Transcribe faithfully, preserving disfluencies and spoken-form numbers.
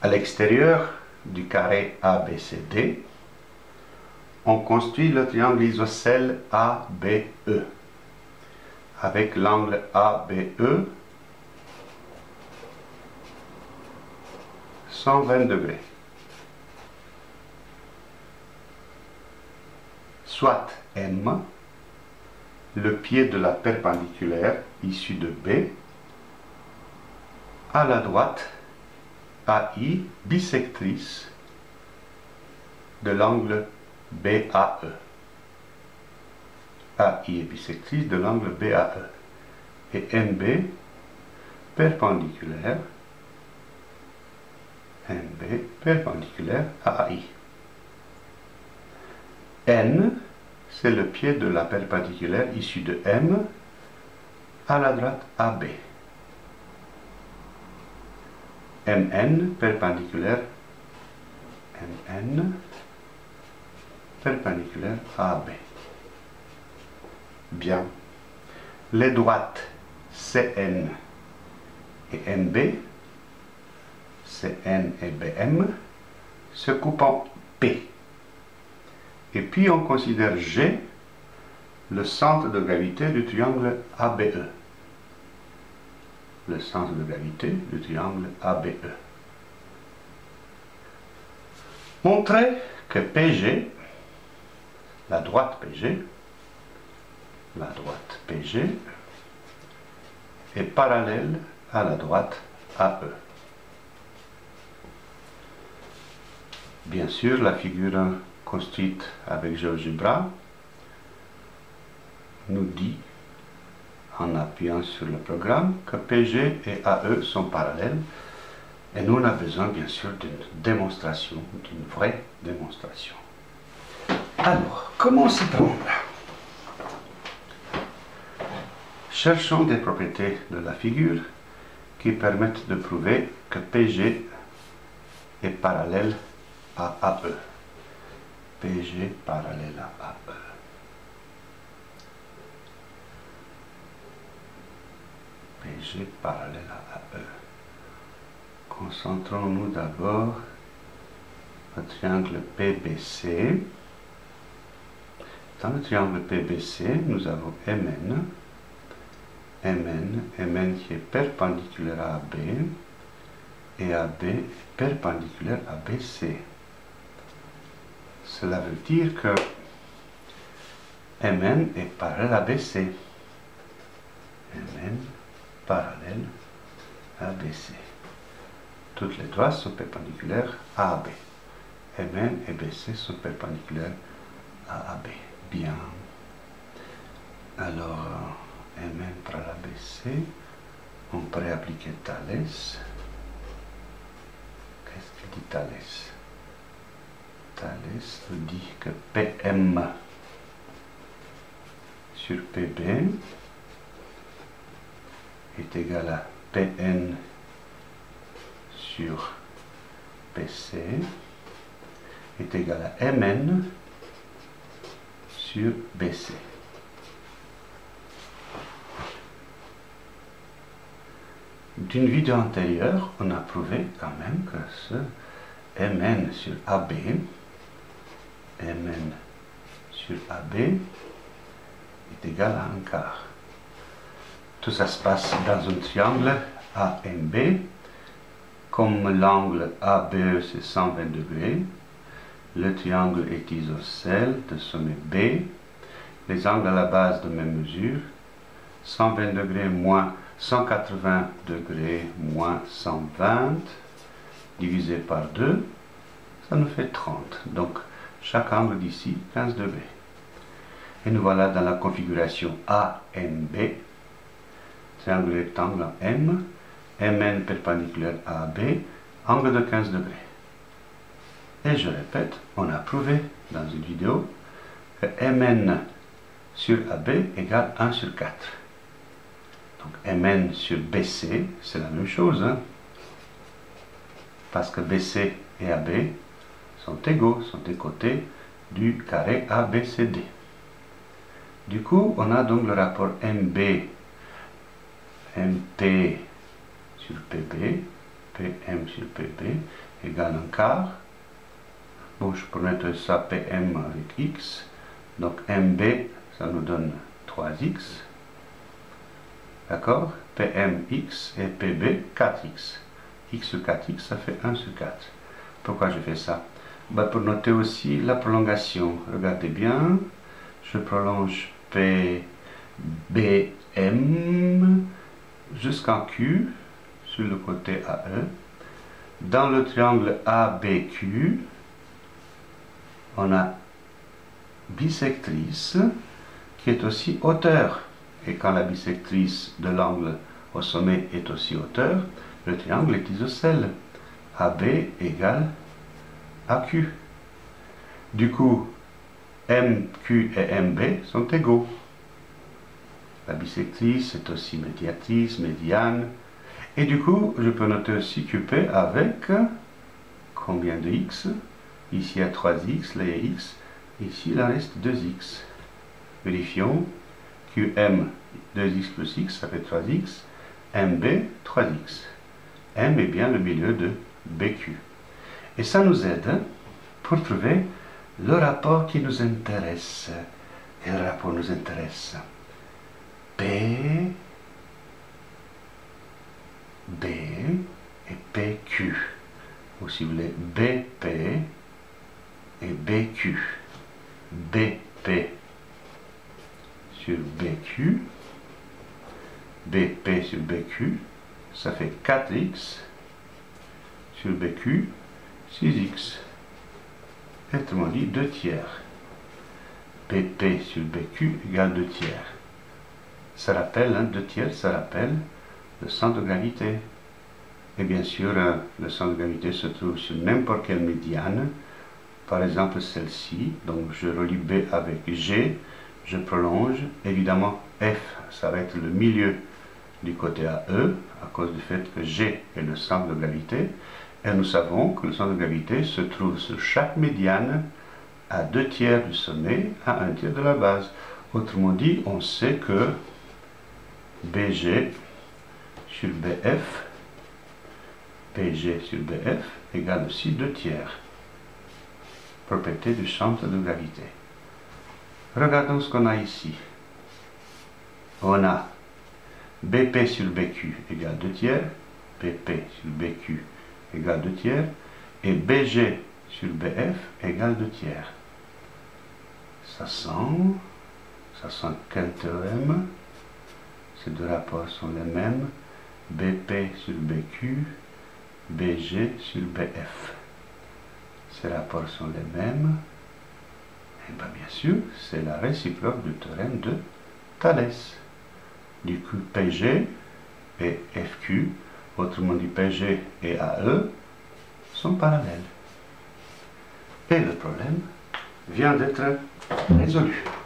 À l'extérieur du carré A B C D, on construit le triangle isocèle A B E avec l'angle A B E cent vingt degrés. Soit M, le pied de la perpendiculaire issue de B, à la droite A I bisectrice de l'angle B A E. A I est bisectrice de l'angle B A E. Et M B perpendiculaire, M B perpendiculaire à A I. N, c'est le pied de la perpendiculaire issue de M, à la droite A B. M N perpendiculaire, M N perpendiculaire à A B. Bien. Les droites C N et M B, C N et B M, se coupent en P. Et puis on considère G le centre de gravité du triangle A B E. Le centre de gravité du triangle A B E. Montrez que P G, la droite P G, la droite P G est parallèle à la droite A E. Bien sûr, la figure construite avec GeoGebra nous dit, en appuyant sur le programme, que P G et A E sont parallèles, et nous on a besoin bien sûr d'une démonstration, d'une vraie démonstration. Alors, comment s'y prendre? Cherchons des propriétés de la figure qui permettent de prouver que P G est parallèle à A E. P G parallèle à A E. P G parallèle à A E. Concentrons-nous d'abord le triangle P B C. Dans le triangle P B C, nous avons M N, M N, M N qui est perpendiculaire à A B, et A B perpendiculaire à B C. Cela veut dire que M N est parallèle à B C. M N parallèle à B C. Toutes les droites sont perpendiculaires à A B. M N et B C sont perpendiculaires à A B. Bien. Alors, M N parallèle à B C, on pourrait appliquer Thalès. Qu'est-ce qu'il dit Thalès? Thalès nous dit que P M sur P B est égal à P N sur P C est égal à M N sur B C. D'une vidéo antérieure, on a prouvé quand même que ce M N sur A B, M N sur A B est égal à un quart. Tout ça se passe dans un triangle A M B. Comme l'angle A B E c'est cent vingt degrés, le triangle est isocèle de sommet B. Les angles à la base de même mesure, cent vingt degrés moins cent quatre-vingts degrés moins cent vingt, divisé par deux, ça nous fait trente. Donc, chaque angle d'ici, quinze degrés. Et nous voilà dans la configuration A M B, triangle rectangle en M, M N perpendiculaire à A B, angle de quinze degrés. Et je répète, on a prouvé dans une vidéo que M N sur A B égale un sur quatre. Donc M N sur B C, c'est la même chose, hein, parce que B C et A B sont égaux, sont des côtés du carré A B C D. Du coup, on a donc le rapport M B, M P sur P B P M sur P B égale un quart. Bon, je peux mettre ça P M avec X. Donc M B, ça nous donne trois X. D'accord? P M X et P B quatre X. X sur quatre X, ça fait un sur quatre. Pourquoi je fais ça? Ben, pour noter aussi la prolongation. Regardez bien. Je prolonge P B M jusqu'en Q sur le côté A E. Dans le triangle A B Q, on a bisectrice qui est aussi hauteur. Et quand la bisectrice de l'angle au sommet est aussi hauteur, le triangle est isocèle. A B égale A Q. Du coup, M Q et M B sont égaux. La bisectrice est aussi médiatrice, médiane. Et du coup, je peux noter aussi Q P avec combien de X? Ici, il y a trois X, là, il y a X. Ici, il en reste deux X. Vérifions. Q M, deux X plus X, ça fait trois X. M B, trois X. M est bien le milieu de B Q. Et ça nous aide pour trouver le rapport qui nous intéresse. Quel rapport nous intéresse? P, B et P Q. Ou si vous voulez, B P et B Q. B P sur B Q. B P sur B Q. Ça fait quatre X sur B Q, six X. Autrement dit, deux tiers. B P sur B Q égale deux tiers. Ça rappelle, hein, deux tiers, ça rappelle le centre de gravité. Et bien sûr, euh, le centre de gravité se trouve sur n'importe quelle médiane. Par exemple, celle-ci. Donc, je relie B avec G. Je prolonge. Évidemment, F, ça va être le milieu du côté A E, à cause du fait que G est le centre de gravité. Et nous savons que le centre de gravité se trouve sur chaque médiane à deux tiers du sommet, à un tiers de la base. Autrement dit, on sait que B G sur B F, B G sur B F égale aussi deux tiers. Propriété du centre de gravité. Regardons ce qu'on a ici. On a B P sur B Q égale deux tiers, B P sur B Q égale deux tiers, et B G sur B F égale deux tiers. Ça sent, ça sent quel théorème? Ces deux rapports sont les mêmes. B P sur B Q, B G sur B F. Ces rapports sont les mêmes. Et bien, bien sûr, c'est la réciproque du théorème de Thalès. Du coup, P G et F Q, autrement dit P G et A E, sont parallèles. Et le problème vient d'être résolu.